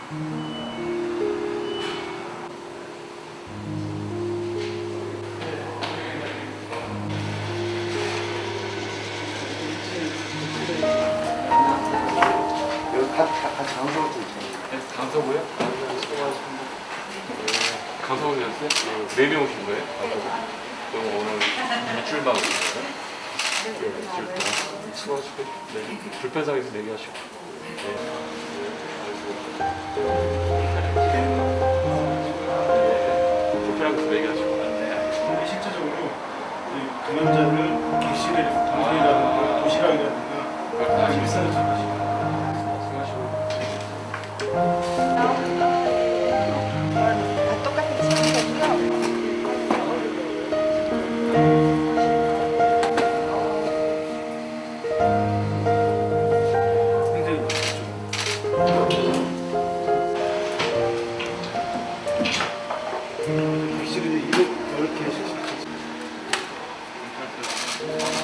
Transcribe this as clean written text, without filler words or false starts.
같이 강서구 있잖아요. 강서구요? 강서구였어요? 4명 오신 거예요? 그럼 오늘 일주일만 오신 거예요? 일주일 동안? 수고하시고. 네. 불편상에서 얘기하시고. 불편한 것도 얘기하시고. 네, 실제적으로 감염자를 객실에 동네라든가 도시락이라든가 일산을 전하시고. 똑같은 시간이거든요. 객실에 210개